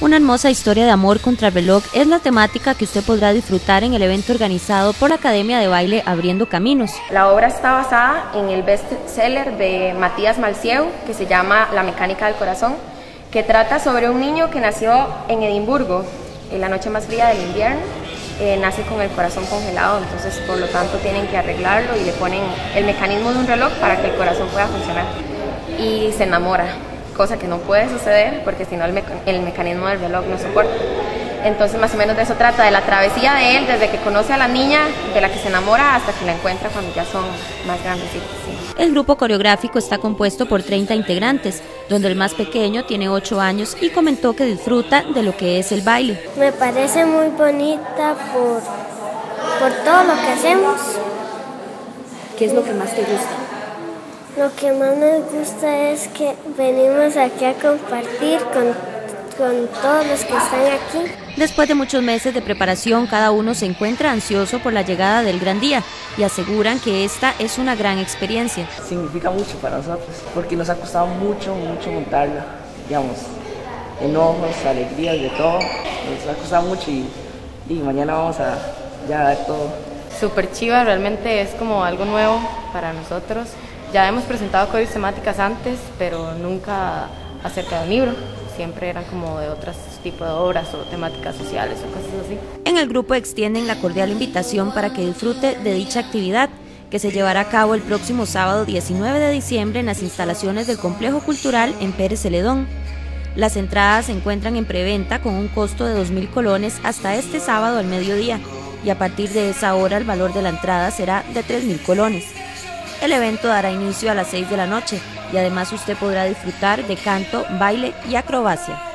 Una hermosa historia de amor contra el reloj es la temática que usted podrá disfrutar en el evento organizado por la Academia de Baile Abriendo Caminos. La obra está basada en el bestseller de Matías Malsieu, que se llama La mecánica del corazón, que trata sobre un niño que nació en Edimburgo, en la noche más fría del invierno. Nace con el corazón congelado, entonces por lo tanto tienen que arreglarlo y le ponen el mecanismo de un reloj para que el corazón pueda funcionar. Y se enamora, cosa que no puede suceder porque si no el mecanismo del reloj no soporta. Entonces más o menos de eso trata, de la travesía de él desde que conoce a la niña de la que se enamora hasta que la encuentra cuando ya son más grandecitos. Sí. El grupo coreográfico está compuesto por 30 integrantes, donde el más pequeño tiene 8 años y comentó que disfruta de lo que es el baile. Me parece muy bonita por todo lo que hacemos. ¿Qué es lo que más te gusta? Lo que más me gusta es que venimos aquí a compartir con todos los que están aquí. Después de muchos meses de preparación, cada uno se encuentra ansioso por la llegada del gran día y aseguran que esta es una gran experiencia. Significa mucho para nosotros porque nos ha costado mucho montarla, digamos, enojos, alegrías, de todo, nos ha costado mucho y mañana vamos a ya dar todo. Súper chiva, realmente es como algo nuevo para nosotros. Ya hemos presentado códigos temáticas antes, pero nunca acerca de un libro. Siempre eran como de otros tipos de obras o temáticas sociales o cosas así. En el grupo extienden la cordial invitación para que disfrute de dicha actividad, que se llevará a cabo el próximo sábado 19 de diciembre en las instalaciones del Complejo Cultural en Pérez Celedón. Las entradas se encuentran en preventa con un costo de 2.000 colones hasta este sábado al mediodía, y a partir de esa hora el valor de la entrada será de 3.000 colones. El evento dará inicio a las 6 de la noche y además usted podrá disfrutar de canto, baile y acrobacia.